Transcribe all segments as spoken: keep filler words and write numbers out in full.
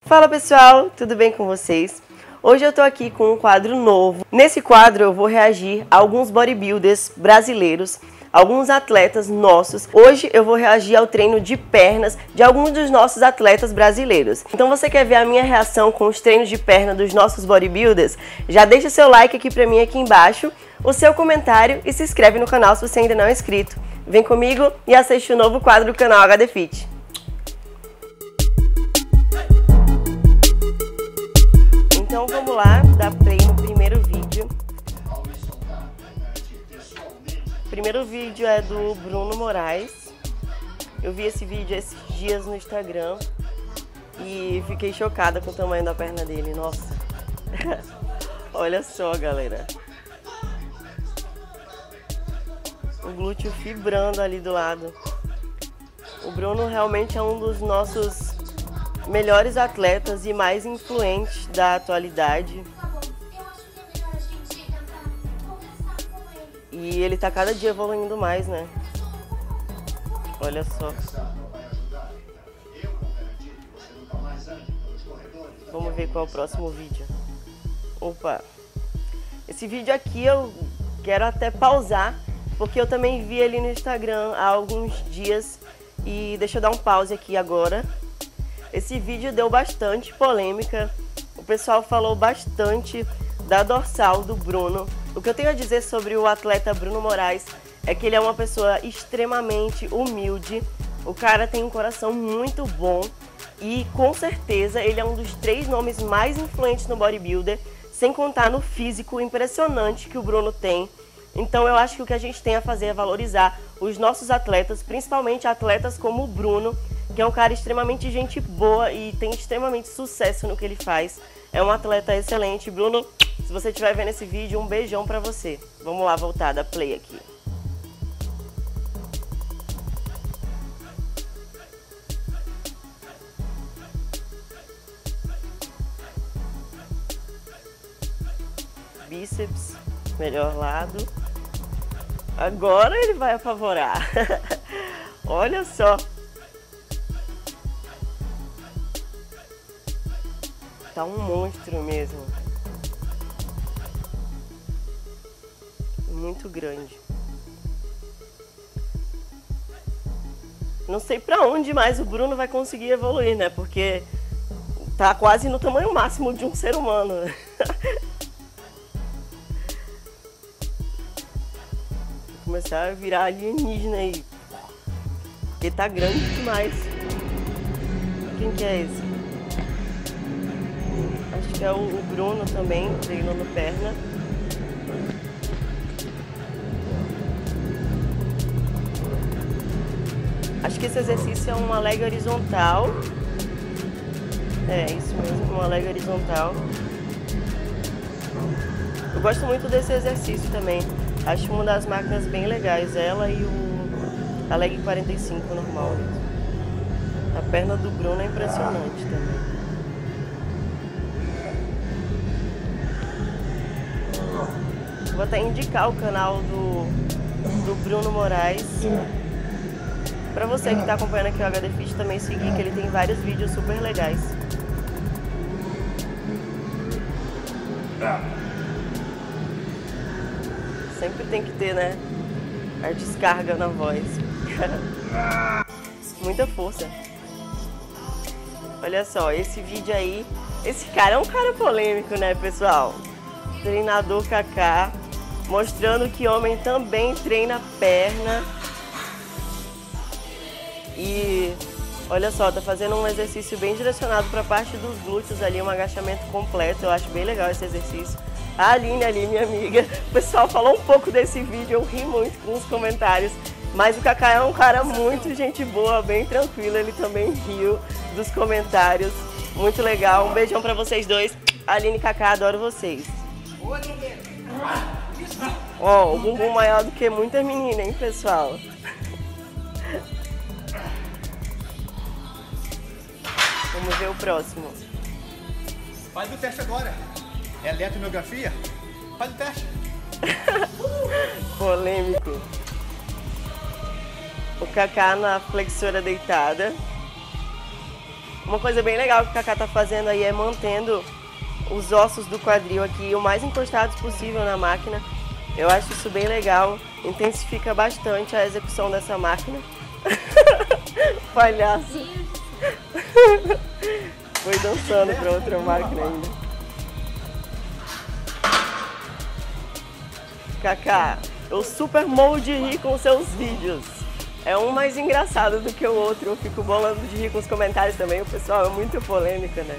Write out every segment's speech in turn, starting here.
Fala pessoal, tudo bem com vocês? Hoje eu tô aqui com um quadro novo. Nesse quadro eu vou reagir a alguns bodybuilders brasileiros, alguns atletas nossos. Hoje eu vou reagir ao treino de pernas de alguns dos nossos atletas brasileiros. Então você quer ver a minha reação com os treinos de perna dos nossos bodybuilders? Já deixa seu like aqui pra mim aqui embaixo, o seu comentário e se inscreve no canal se você ainda não é inscrito. Vem comigo e assiste o novo quadro do canal H D Fit. Então vamos lá, dar play no primeiro vídeo. O primeiro vídeo é do Bruno Moraes. Eu vi esse vídeo esses dias no Instagram e fiquei chocada com o tamanho da perna dele, nossa. Olha só, galera. O glúteo fibrando ali do lado. O Bruno realmente é um dos nossos melhores atletas e mais influentes da atualidade. E ele tá cada dia evoluindo mais, né? Olha só. Vamos ver qual é o próximo vídeo. Opa! Esse vídeo aqui eu quero até pausar, porque eu também vi ele no Instagram há alguns dias. E deixa eu dar um pause aqui agora. Esse vídeo deu bastante polêmica, o pessoal falou bastante da dorsal do Bruno. O que eu tenho a dizer sobre o atleta Bruno Moraes é que ele é uma pessoa extremamente humilde, o cara tem um coração muito bom e com certeza ele é um dos três nomes mais influentes no bodybuilder, sem contar no físico impressionante que o Bruno tem. Então eu acho que o que a gente tem a fazer é valorizar os nossos atletas, principalmente atletas como o Bruno, que é um cara extremamente gente boa e tem extremamente sucesso no que ele faz. É um atleta excelente. Bruno, se você estiver vendo esse vídeo, um beijão pra você. Vamos lá, voltar da play aqui. Bíceps, melhor lado. Agora ele vai apavorar. Olha só. Tá um monstro mesmo. Muito grande. Não sei pra onde mais o Bruno vai conseguir evoluir, né? Porque tá quase no tamanho máximo de um ser humano. Vou começar a virar alienígena aí. Porque tá grande demais. Quem que é esse? Acho que é o Bruno também, treinando perna. Acho que esse exercício é uma leg horizontal. É, isso mesmo, uma leg horizontal. Eu gosto muito desse exercício também. Acho uma das máquinas bem legais, ela e o a leg quarenta e cinco normal. A perna do Bruno é impressionante também. Vou até indicar o canal do, do Bruno Moraes para você que está acompanhando aqui o H D Fit também seguir, que ele tem vários vídeos super legais. Sempre tem que ter, né, a descarga na voz. Muita força. Olha só, esse vídeo aí, esse cara é um cara polêmico, né, pessoal? Treinador Kaká, mostrando que homem também treina perna. E olha só, tá fazendo um exercício bem direcionado para a parte dos glúteos ali, um agachamento completo. Eu acho bem legal esse exercício. A Aline ali, minha amiga, o pessoal falou um pouco desse vídeo, eu ri muito com os comentários. Mas o Kaká é um cara muito gente boa, bem tranquilo, ele também riu dos comentários. Muito legal, um beijão pra vocês dois. Aline e Kaká, adoro vocês. Ó, oh, o bumbum maior do que muita menina, hein, pessoal? Vamos ver o próximo. Faz o teste agora. É eletromiografia? Faz o teste. Polêmico. O Kaká na flexora deitada. Uma coisa bem legal que o Kaká tá fazendo aí é mantendo os ossos do quadril aqui o mais encostados possível na máquina. Eu acho isso bem legal, intensifica bastante a execução dessa máquina. Palhaço. Foi dançando para outra máquina ainda. Kaká, eu super morro de rir com seus vídeos. É um mais engraçado do que o outro. Eu fico bolando de rir com os comentários também. O pessoal é muito polêmica, né?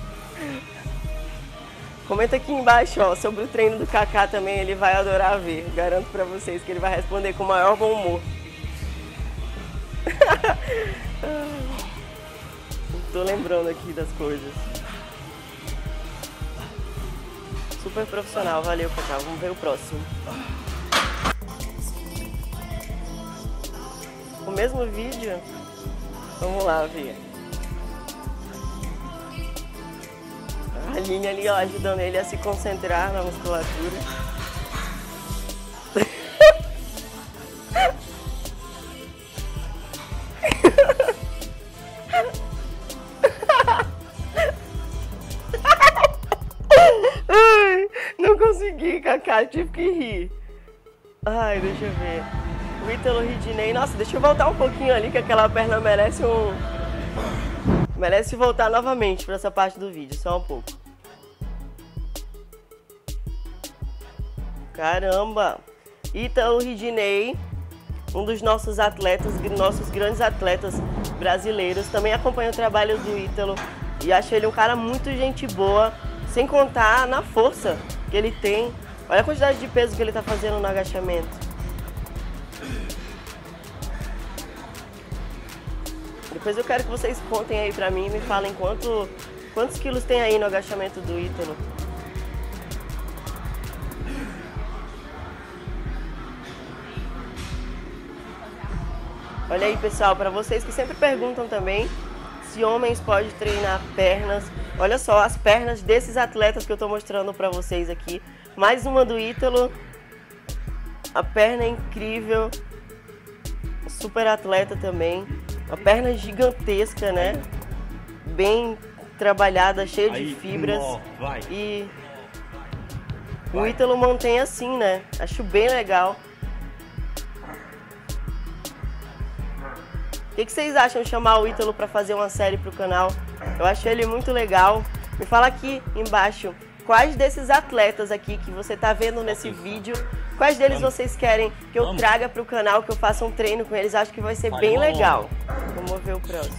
Comenta aqui embaixo, ó, sobre o treino do Kaká também. Ele vai adorar ver. Garanto pra vocês que ele vai responder com o maior bom humor. Tô lembrando aqui das coisas. Super profissional. Valeu, Kaká. Vamos ver o próximo. O mesmo vídeo? Vamos lá, ver. A Aline ali, ó, ajudando ele a se concentrar na musculatura. Ai, não consegui, Kaká, tive que rir. Ai, deixa eu ver. O Ítalo Ridinei. Nossa, deixa eu voltar um pouquinho ali, que aquela perna merece um... Merece voltar novamente para essa parte do vídeo, só um pouco. Caramba! Ítalo Ridinei, um dos nossos atletas, nossos grandes atletas brasileiros. Também acompanho o trabalho do Ítalo e acho ele um cara muito gente boa, sem contar na força que ele tem. Olha a quantidade de peso que ele está fazendo no agachamento. Depois eu quero que vocês contem aí pra mim e me falem quanto, quantos quilos tem aí no agachamento do Ítalo. Olha aí, pessoal, pra vocês que sempre perguntam também se homens podem treinar pernas. Olha só as pernas desses atletas que eu tô mostrando pra vocês aqui. Mais uma do Ítalo. A perna é incrível. Super atleta também. Uma perna gigantesca, né? Bem trabalhada, cheia de fibras. E o Ítalo mantém assim, né? Acho bem legal. O que, que vocês acham de chamar o Ítalo para fazer uma série pro canal? Eu acho ele muito legal. Me fala aqui embaixo quais desses atletas aqui que você tá vendo nesse vídeo, quais deles vocês querem que eu traga pro canal, que eu faça um treino com eles. Acho que vai ser bem legal. Vamos ver o próximo.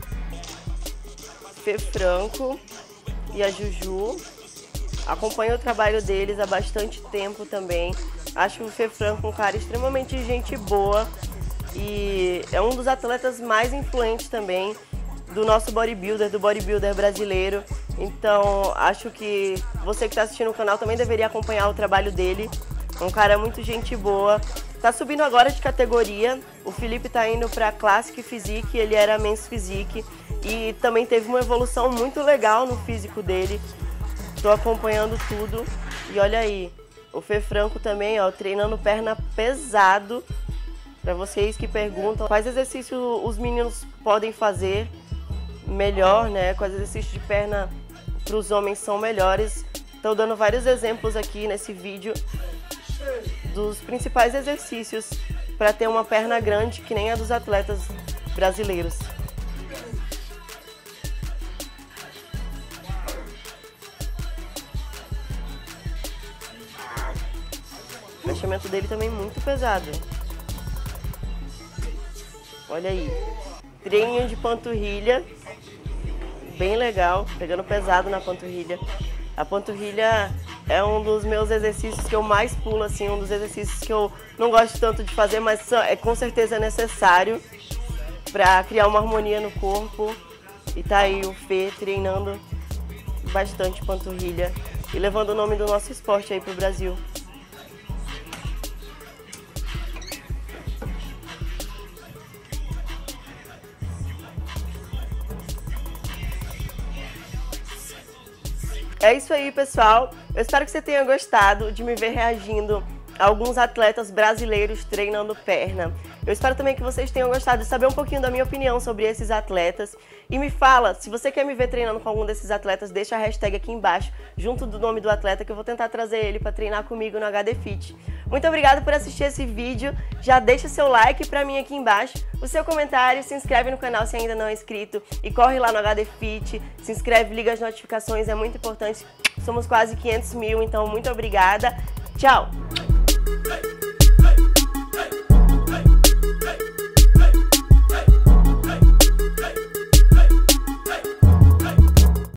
Fê Franco e a Juju. Acompanho o trabalho deles há bastante tempo também. Acho o Fê Franco um cara extremamente gente boa e é um dos atletas mais influentes também do nosso bodybuilder, do bodybuilder brasileiro. Então, acho que você que está assistindo o canal também deveria acompanhar o trabalho dele. Um cara muito gente boa. Tá subindo agora de categoria. O Felipe tá indo para Classic Physique, ele era Men's Physique. E também teve uma evolução muito legal no físico dele. Tô acompanhando tudo. E olha aí, o Fê Franco também, ó, treinando perna pesado. Para vocês que perguntam quais exercícios os meninos podem fazer melhor, né? Quais exercícios de perna para os homens são melhores. Estou dando vários exemplos aqui nesse vídeo dos principais exercícios para ter uma perna grande que nem a dos atletas brasileiros. O agachamento dele também muito pesado. Olha aí, treininho de panturrilha, bem legal, pegando pesado na panturrilha. A panturrilha é um dos meus exercícios que eu mais pulo, assim, um dos exercícios que eu não gosto tanto de fazer, mas é com certeza necessário para criar uma harmonia no corpo. E tá aí o Fê treinando bastante panturrilha e levando o nome do nosso esporte aí pro Brasil. É isso aí, pessoal. Eu espero que você tenha gostado de me ver reagindo a alguns atletas brasileiros treinando perna. Eu espero também que vocês tenham gostado de saber um pouquinho da minha opinião sobre esses atletas. E me fala, se você quer me ver treinando com algum desses atletas, deixa a hashtag aqui embaixo, junto do nome do atleta, que eu vou tentar trazer ele para treinar comigo no H D Fit. Muito obrigada por assistir esse vídeo. Já deixa seu like para mim aqui embaixo, o seu comentário, se inscreve no canal se ainda não é inscrito e corre lá no H D Fit, se inscreve, liga as notificações, é muito importante. Somos quase quinhentos mil, então muito obrigada. Tchau!